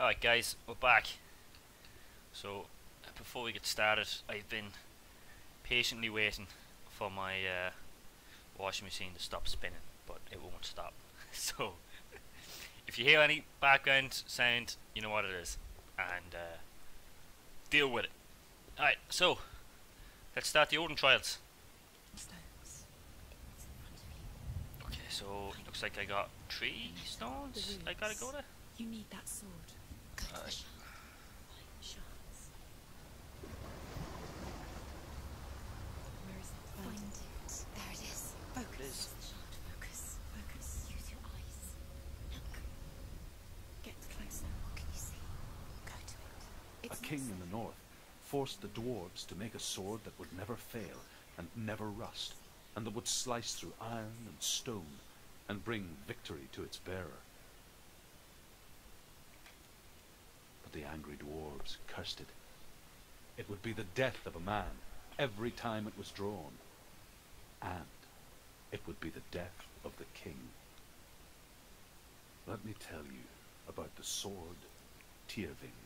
Alright guys, we're back. So, before we get started, I've been patiently waiting for my washing machine to stop spinning, but it won't stop. So, if you hear any background sound, you know what it is, and deal with it. Alright, so, let's start the Odin trials. Okay, so, looks like I got 3 stones I gotta go to. You need that sword. Alright. Where is it? Find it. There it is. Focus. Focus. Focus. Use your eyes. Look. Get closer. What can you see? Go to it. A king in the north forced the dwarves to make a sword that would never fail and never rust, and that would slice through iron and stone and bring victory to its bearer. But the angry dwarves cursed it. It would be the death of a man every time it was drawn, and it would be the death of the king. Let me tell you about the sword Tyrving.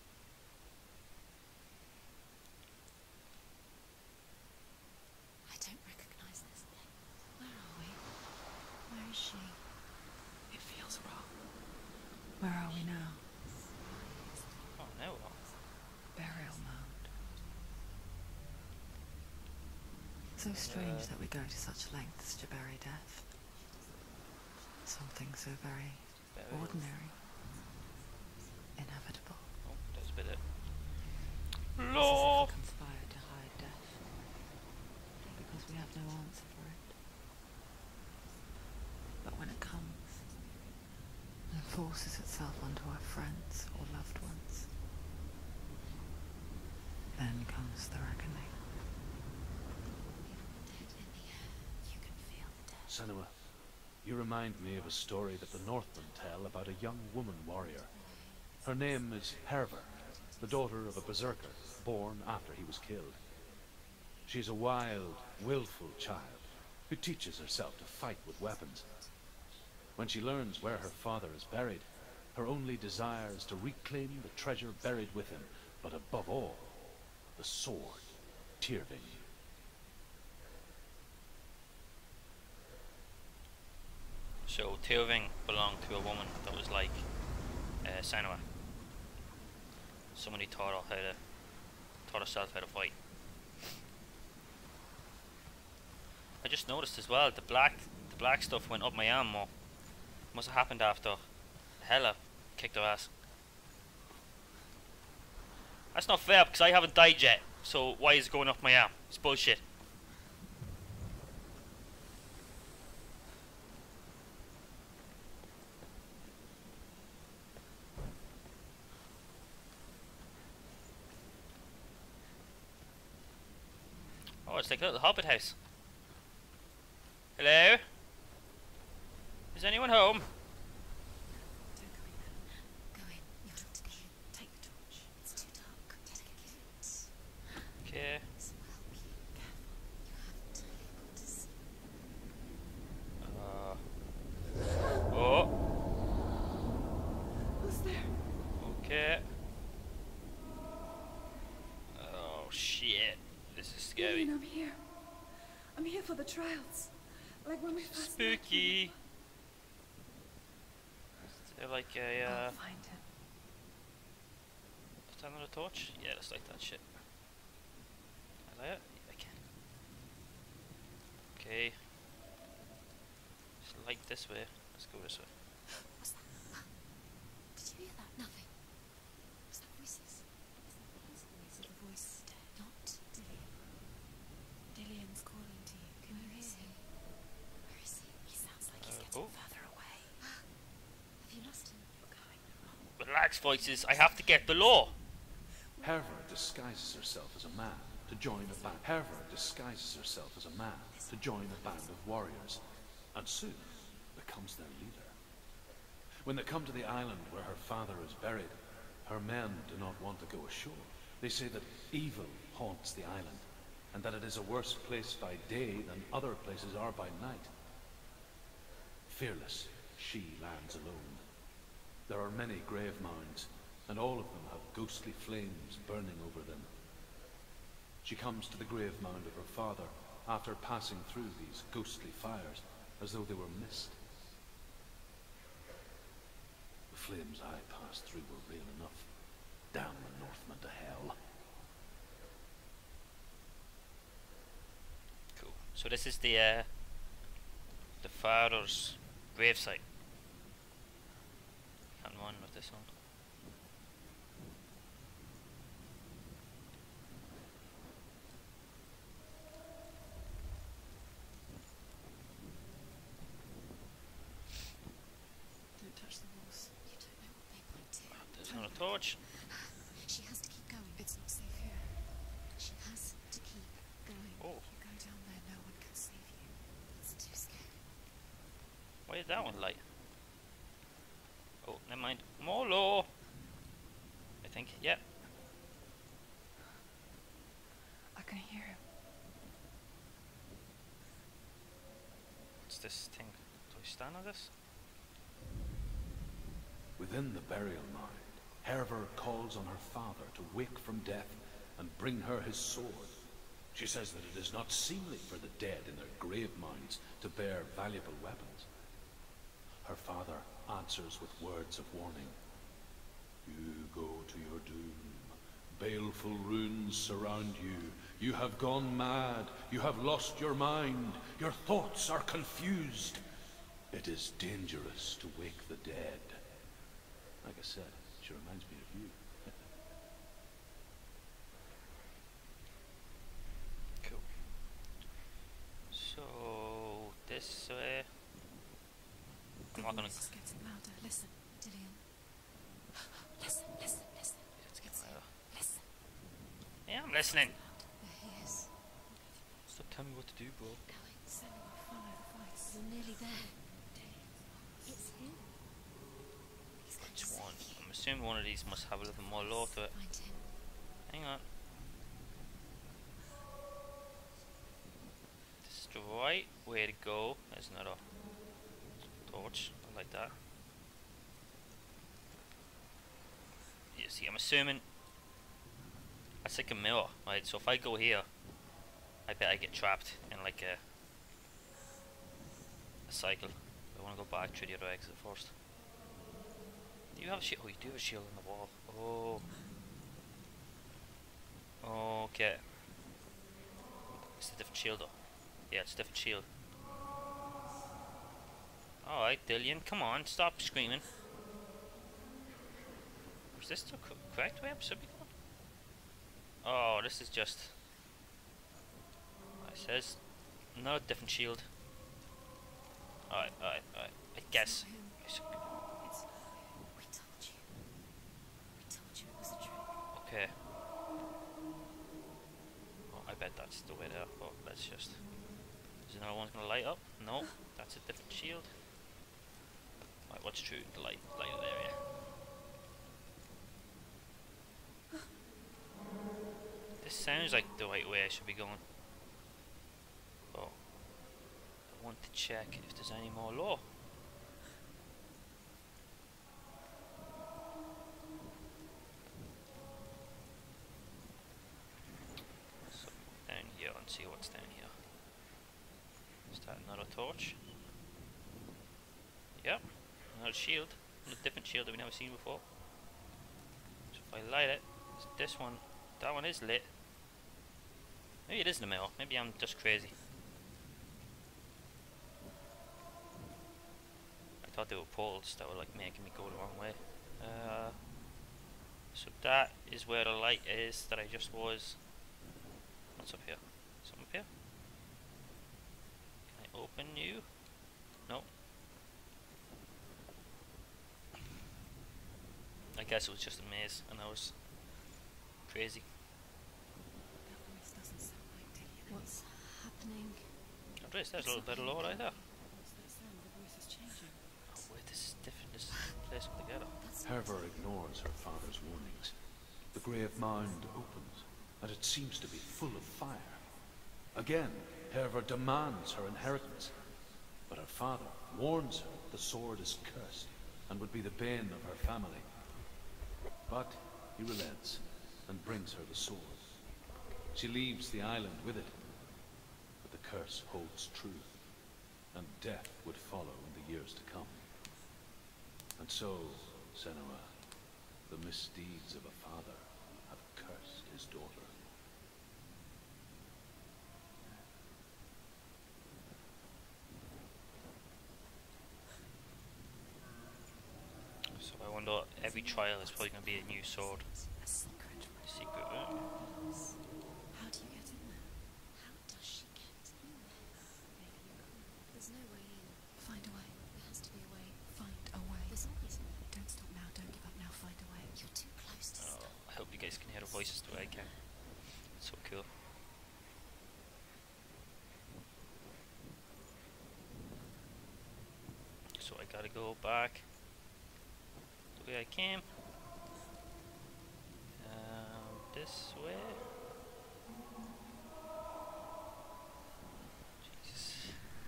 I don't recognize this thing. Where are we? Where is she? It feels wrong. Where are we now? Oh no. Burial mound. So strange that we go to such lengths to bury death. Something so very ordinary. Inevitable. Oh, there's a bit of This law. is conspired to hide death. Because we have no answer for it. But when it comes, and forces itself onto our friends or loved ones, then comes the reckoning. Dead in the air, you can feel the death. Senua, you remind me of a story that the Northmen tell about a young woman warrior. Her name is Hervor, the daughter of a berserker born after he was killed. She is a wild, willful child who teaches herself to fight with weapons. When she learns where her father is buried, her only desire is to reclaim the treasure buried with him, but above all, the sword, Tyrving. So Tyrving belonged to a woman that was like Senua. Somebody taught herself how to fight. I just noticed as well the black stuff went up my arm more. Must have happened after Hela kicked her ass. That's not fair because I haven't died yet. So why is it going up my arm? It's bullshit. Oh, it's like a little hobbit house. Hello? Is anyone home? Don't go in there. Go in. You have to go in. Take the torch. It's too dark. Take it. Okay. This will help you. Careful. You have to be able to see. Oh. Who's there? Okay. Oh shit. This is scary. I'm here. I'm here for the trials. Like when we first met. Spooky. Is there like a I'll find him. stand on a torch? Yeah, let's light that shit. Can I light it? Yeah, I can. Okay. Just light this way. Let's go this way. What's that? Did you hear that? Nothing. Was that voices? Is that his voice or the voice? Not Dillian. Dillian's calling to you. Can you hear him? Where is he? He sounds like he's getting further away. Have you lost him? You're going the wrong way. Relax, voices. I have to get below. Hervor disguises herself as a man to join a band. Hervor disguises herself as a man to join a band of warriors, and soon becomes their leader. When they come to the island where her father is buried, her men do not want to go ashore. They say that evil haunts the island, and that it is a worse place by day than other places are by night. Fearless, she lands alone. There are many grave mounds, and all of them have ghostly flames burning over them. She comes to the grave mound of her father after passing through these ghostly fires, as though they were mist. The flames I passed through were real enough. Damn the Northmen to hell. Cool. So this is the father's gravesite. Can't run with this one. Don't touch the walls. You don't know what they might do. There's another torch. She has to keep going. It's not safe here. She has to keep going. Oh. If you go down there, no one can save you. It's too scary. Why is that one light? Oh, never mind. Molo! I think, yeah. I can hear him. What's this thing? Do I stand on this? Within the burial mound, Hervor calls on her father to wake from death and bring her his sword. She says that it is not seemly for the dead in their grave mounds to bear valuable weapons. Her father answers with words of warning. You go to your doom. Baleful runes surround you. You have gone mad. You have lost your mind. Your thoughts are confused. It is dangerous to wake the dead. Like I said, she reminds me of you. Cool. So, this way. I'm not gonna. Voice is getting louder. Listen, Dillian. Listen, listen, listen. Let's get louder. Listen. Yeah, I'm listening. There he is. Stop telling me what to do, bro. Going. Follow the voice. You're nearly there. It's him. He's going Which to one? save you. I'm assuming one of these must have a little more lore to it. Find him. Hang on. This is the right way to go. There's another torch. I like that. You see, I'm assuming that's like a mirror, right? So if I go here, I bet I get trapped in like a cycle. I want to go back through the other exit first. Do you have a shield? Oh, you do have a shield on the wall. Oh. Okay. It's a different shield though. Yeah, it's a different shield. Alright, Dillian, come on, stop screaming. Is this the correct way I should be going? Oh, this is just... It says... No, different shield. Alright. I guess. Him. It's not him. We told you. We told you it was a trick. Okay. Oh, I bet that's the way there. Oh, let's just... Is another one gonna light up? No, that's a different shield. Right, what's true? The lighted area. This sounds like the right way I should be going. Oh. I want to check if there's any more lore. So, down here and see what's down here. Is that another torch? Yep. Another shield. A different shield that we've never seen before. So if I light it, it's this one. That one is lit. Maybe it is in the middle. Maybe I'm just crazy. I thought they were portals that were like making me go the wrong way. So that is where the light is that I just was. What's up here? Something up here? Can I open you? No. I guess it was just a maze and I was crazy. That voice doesn't sound like Dillian. What's happening? Oh, there's a little bit of lore right there. What's that sound? The voice is changing. Oh wait, this is different. This place altogether. That's Hervor ignores her father's warnings. The grave mound opens, and it seems to be full of fire. Again, Hervor demands her inheritance, but her father warns her the sword is cursed and would be the bane of her family. But he relents and brings her the sword. She leaves the island with it, but the curse holds true, and death would follow in the years to come. And so, Senua, the misdeeds of a father have cursed his daughter. So I wonder, every trial is probably going to be a new sword. A secret room. Secret room. How do you get in there? How does she get in there? Maybe you can't. There's no way in. Find a way. There has to be a way. Find a way. There's always a way. Don't stop now. Don't give up now. Find a way. You're too close to Oh, stop. I hope you guys can hear the voices the way I can. It's so cool. So I gotta go back the way I came. This way. Jesus.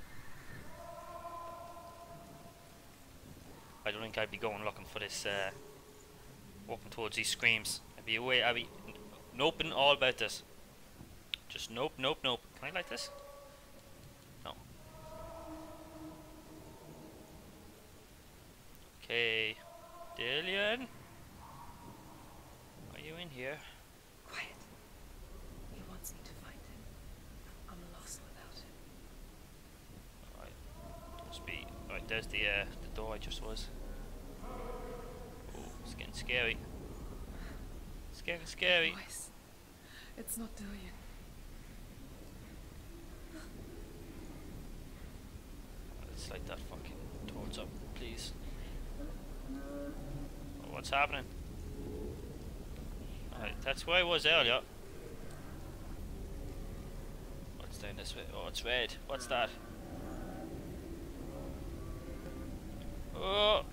I don't think I'd be going looking for this, walking towards these screams. I'd be away, I'd be noping all about this. Just nope, nope, nope. Can I like this? No. Okay. Dillion? Are you in here? Quiet. He wants me to find him. I'm lost without him. Alright. Must be. Right, there's the door I just was. Oh, it's getting scary. It's getting scary. Voice. It's not Dillion. Let's light that fucking torch up, please. Oh, what's happening? Alright, that's where I was earlier. What's down this way? Oh, it's red. What's that? Oh!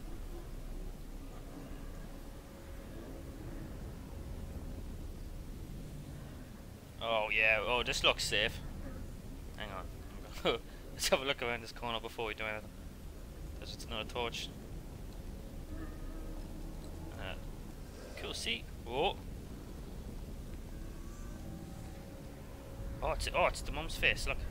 Oh yeah, oh this looks safe. Hang on. Let's have a look around this corner before we do anything. There's another torch. Cool seat. Oh! Oh, it's the mum's face, look.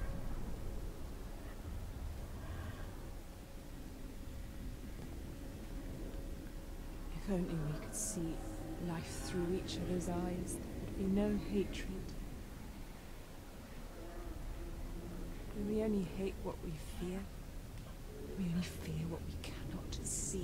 If only we could see life through each other's eyes, there would be no hatred. We only hate what we fear. We only fear what we cannot see.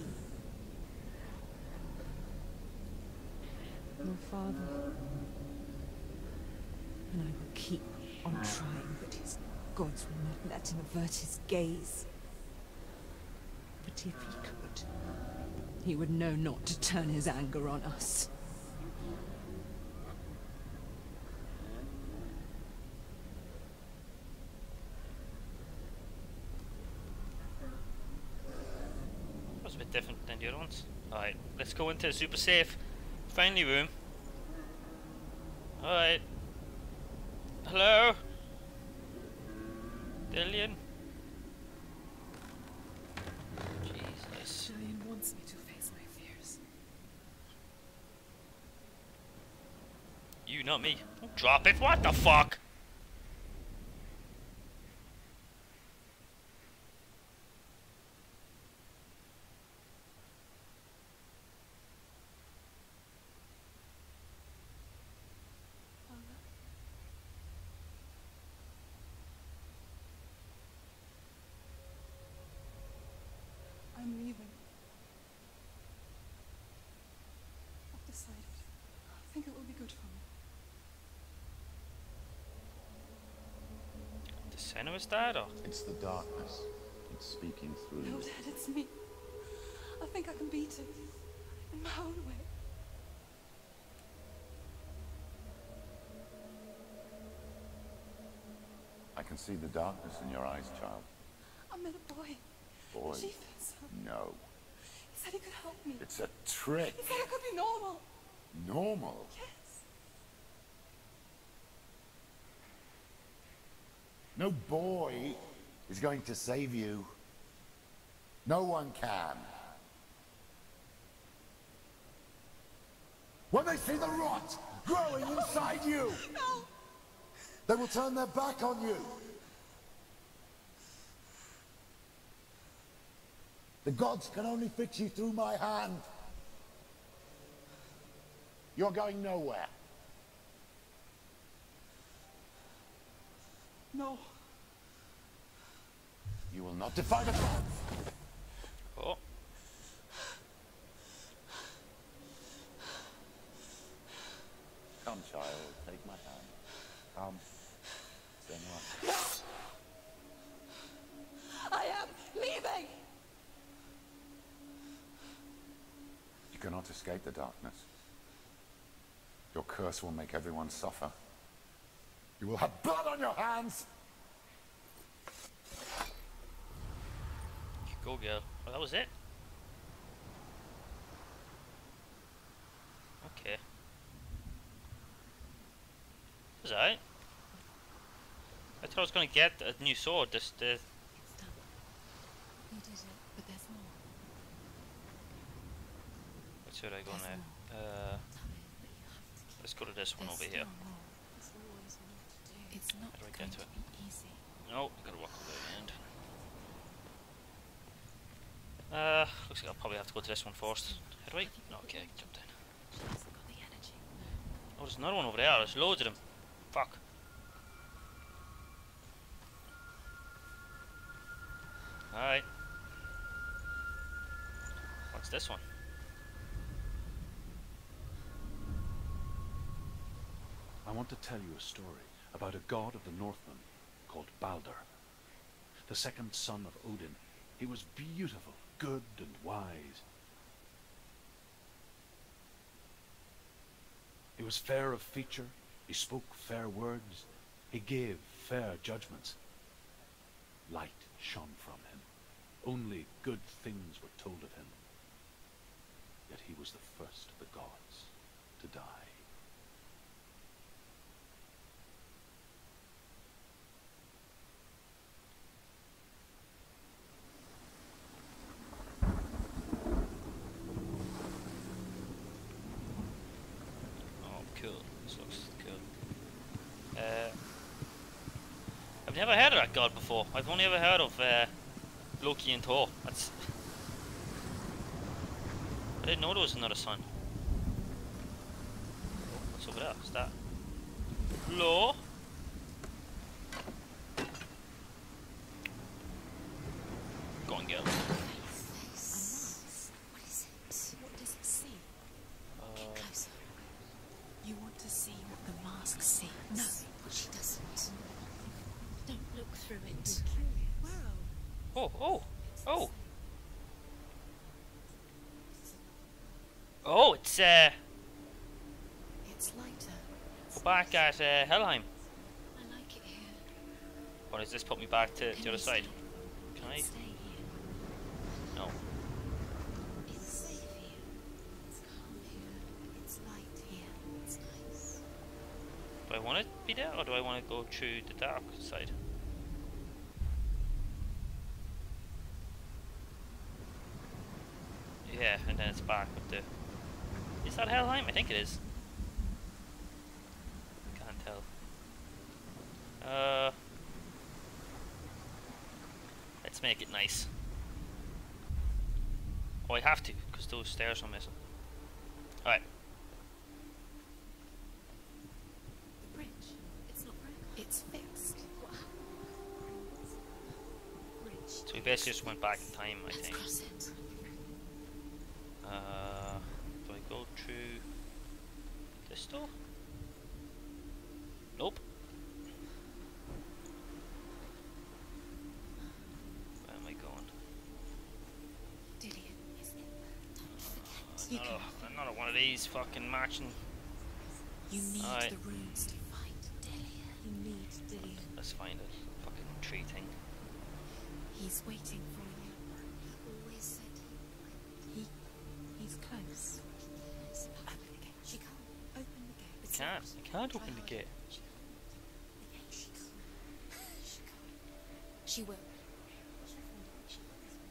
Your father, and I will keep on trying, but his gods will not let him avert his gaze. But if he could, he would know not to turn his anger on us. That was a bit different than the other ones. Alright, let's go into the super safe friendly room. Alright. Hello? Dillion? Jesus. Dillion wants me to face my fears. You, not me. Don't drop it. What the fuck? I'm leaving. I've decided. I think it will be good for me. The Senua's dad, or? It's the darkness. It's speaking through No, you. Dad, it's me. I think I can beat it. In my own way. I can see the darkness in your eyes, child. I met a boy. Boy, She thinks so. no. He said he could help me. It's a trick. He said I could be normal. Normal. Yes. No boy is going to save you. No one can. When they see the rot growing inside you, they will turn their back on you. The gods can only fix you through my hand. You're going nowhere. No. You will not defy the gods. Oh. Come, child, take my hand. Come. Senua. I am leaving! You cannot escape the darkness. Your curse will make everyone suffer. You will have blood on your hands! Go, girl. Oh, that was it? Okay. Was alright. I thought I was gonna get a new sword. It's done. You did it, but there's more. Which way do I go There's now? more. Tell me, but you have to keep. Let's go to this one There's over here. still more. There's always more to do. It's not How do I going get to to it? be easy. No, I gotta walk all the way to the end. Looks like I'll probably have to go to this one first. How do I? No, okay, I can jump down. She hasn't got the energy. Oh, there's another one over there. There's loads of them. Fuck. Alright. What's this one? I want to tell you a story about a god of the Northmen called Balder, the second son of Odin. He was beautiful, good and wise. He was fair of feature, he spoke fair words, he gave fair judgments. Light shone from him. Only good things were told of him. Yet he was the first of the gods to die. Oh, cool. This looks cool. I've never heard of that god before. I've only ever heard of Loki and Thor. That's. I didn't know there was another son. Oh, what's over there? What's that? Hello? Go on, girl. Face. What is it? What does it see? Get closer. You want to see what the mask sees? No, she doesn't. Don't look through it. Where are we? Oh, oh, oh. Oh, it's It's lighter. we're back at Helheim. I like it here. Or does this put me back to Can the other we side? stay? Can I? Stay here. No. It's safe here. It's calm here. It's light here. It's nice. Do I want to be there, or do I want to go through the dark side? Yeah, and then it's back with the... Is that Helheim? I think it is. Can't tell. Let's make it nice. Oh, I have to, because those stairs are missing. Alright. The bridge. It's not broken. It's fixed. What happened? Bridge. So we basically just went back in time, I Let's think. cross it. Do I go through this door? Nope. Where am I going? Dillian, isn't it? Don't forget. You can. Another one of these fucking marching. You need Alright. the runes to fight Dillian. You need Dillian. Let's find a fucking tree thing. He's waiting for you. Always said he's close. Open the gate. She can't open the gate. It's locked. I can't open the gate. She can't. She can't. She can't. She will.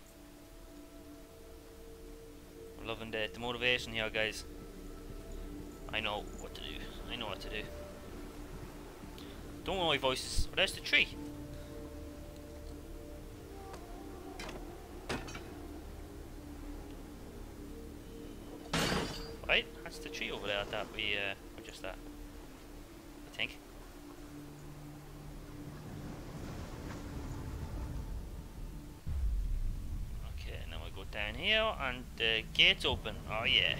I'm loving the motivation here, guys. I know what to do. I know what to do. Don't know my voices. Oh, there's the tree. Right, that's the tree over there that we were just at. I think. Okay, now we go down here and the gate's open. Oh yeah.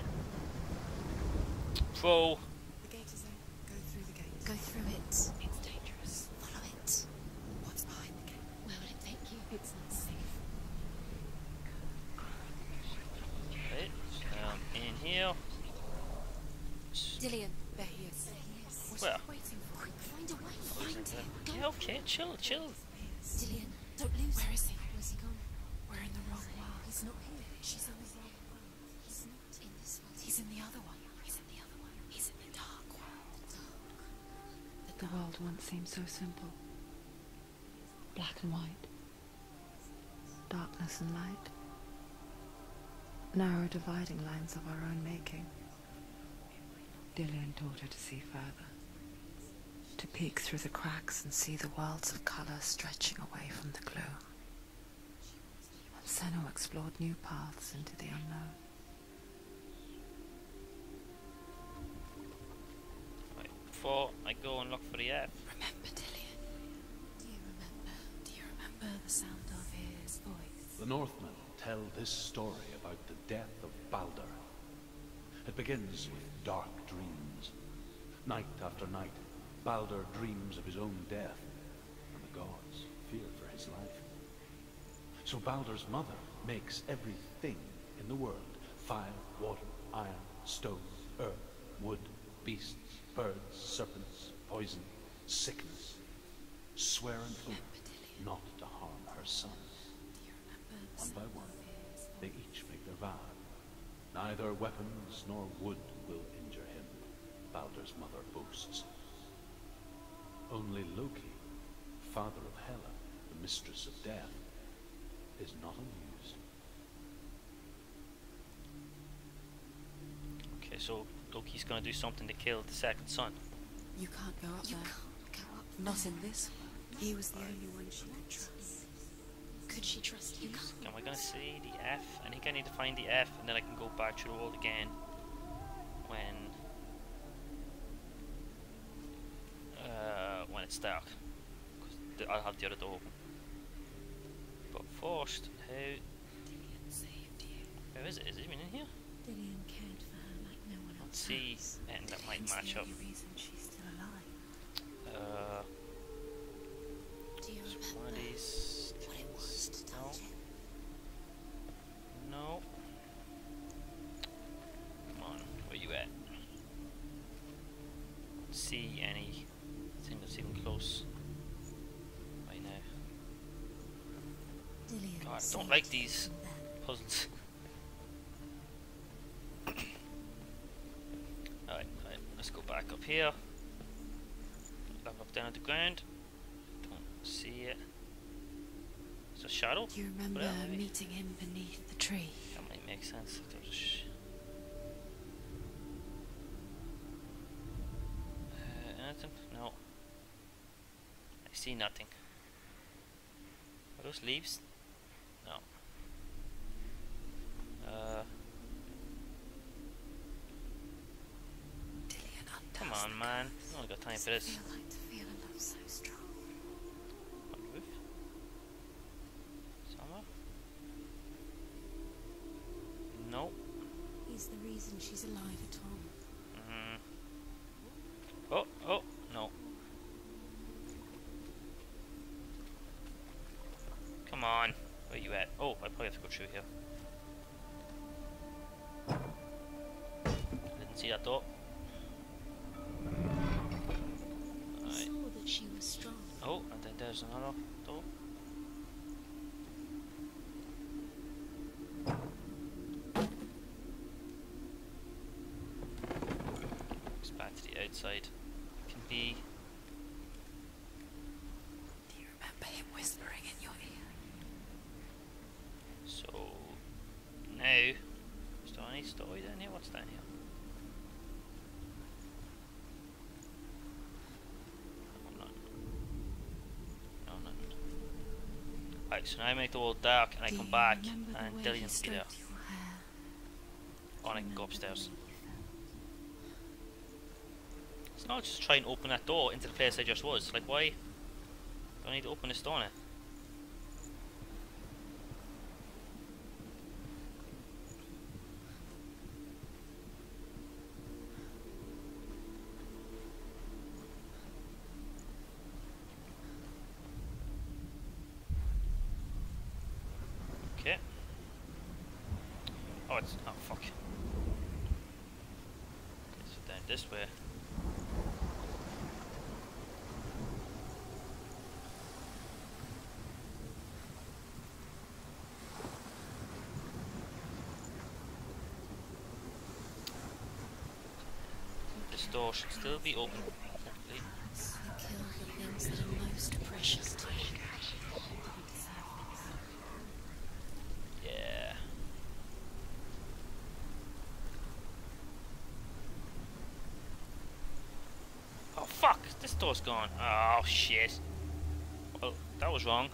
Pro. The gate is open. Go through the gate. Go through it. It's dangerous. Follow it. What's behind the gate? Where will it take you? It's not safe. Right, in here. Dillion, there he is. There he is. What Where? are you waiting for? Quick, find a way. Find him. Go. Yeah, okay, chill. Dillion, don't lose him. Where is he? Where's he gone? We're in the wrong world. He's not here. She's in the wrong world. He's not in this world. He's in the other one. He's in the other one. He's in the dark world. The world once seemed so simple. Black and white. Darkness and light. Narrow dividing lines of our own making. Dillion taught her to see further. To peek through the cracks and see the worlds of colour stretching away from the gloom. And Senua explored new paths into the unknown. Right, before I go and look for the F. Remember, Dillion? Do you remember? Do you remember the sound of his voice? The Northmen tell this story about the death of Baldur. It begins with dark dreams. Night after night, Baldur dreams of his own death, and the gods fear for his life. So Baldur's mother makes everything in the world, fire, water, iron, stone, earth, wood, beasts, birds, serpents, poison, sickness, swear an oath not to harm her son. One by one, they each make their vow. Neither weapons nor wood will injure him, Baldur's mother boasts. Only Loki, father of Hela, the mistress of death, is not amused. Okay, so Loki's gonna do something to kill the second son. You can't go up there. Can't go up. Not in this one. He was the only one she could trust. Could she trust you? Am I gonna see the F? I think I need to find the F and then I can go back through the world again when it's dark. 'Cause I'll have the other door open. But first, Dillion saved you. where is it? Is it even in here? Dillion cared for her like no one else Let's see, has. and that might Dillion's match the up. only reason she's still alive. Do you It's one remember of these what it was to no. touch him? No. Come on, where you at? Let's see anything that's even close right now. Dillion God, I don't saved like you these from them. puzzles. Alright, let's go back up here. Look down at the ground. Don't see it. It's a shadow? Do you remember Yeah, maybe. meeting him beneath the tree? That might make sense. If there was anything? No. I see nothing. Are those leaves? No. Dillion undoes Come on, the man. curse. I only got time Does for it this. feel like to feel a love so strong? On the roof? Somewhere? No. He's the reason she's alive at all. Oh, no. Come on. Where you at? Oh, I probably have to go through here. Didn't see that door. He Alright. saw that she was strong. Oh, and then there's another door. It's back to the outside. Can be. Do you remember him whispering in your ear? So now, is there any story down here? What's down here? Right, so now I make the world dark and I Do come you back remember the and way Dillian he will be there. stroked your hair? Or I can Remember go upstairs. the way you felt? So now I'll just try and open that door into the place I just was. Like, why do I need to open this door now? Okay. Oh, it's... oh, fuck. Okay, so down this way. This door should still be open. Hopefully. You kill the things that are most precious to you. Yeah. Oh fuck! This door's gone. Oh shit. Well, that was wrong.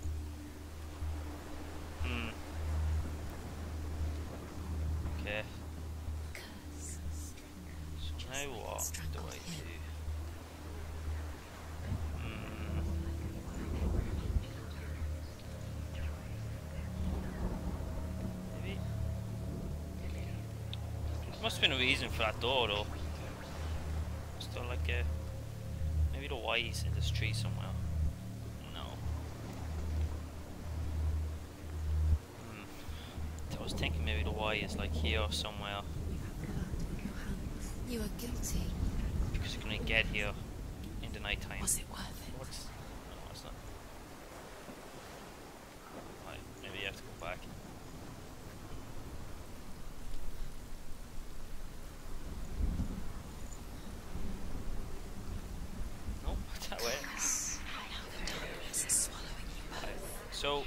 Okay. Curse. So now what do I do? Maybe. Must have been a reason for that door though. Still like a... maybe the Y's in this tree somewhere. No. I was thinking maybe the Y is like here somewhere. You are guilty. Because you're gonna get here in the night time. Was it worth it? What's... no, it's not. Right, maybe you have to go back. Nope, that way. Now the darkness is swallowing you both. Right, so...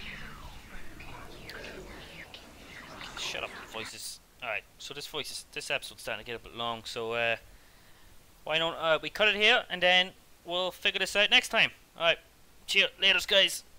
shut up, voices. Alright, so this episode's starting to get a bit long, so why don't we cut it here and then we'll figure this out next time. Alright, cheers, laters guys.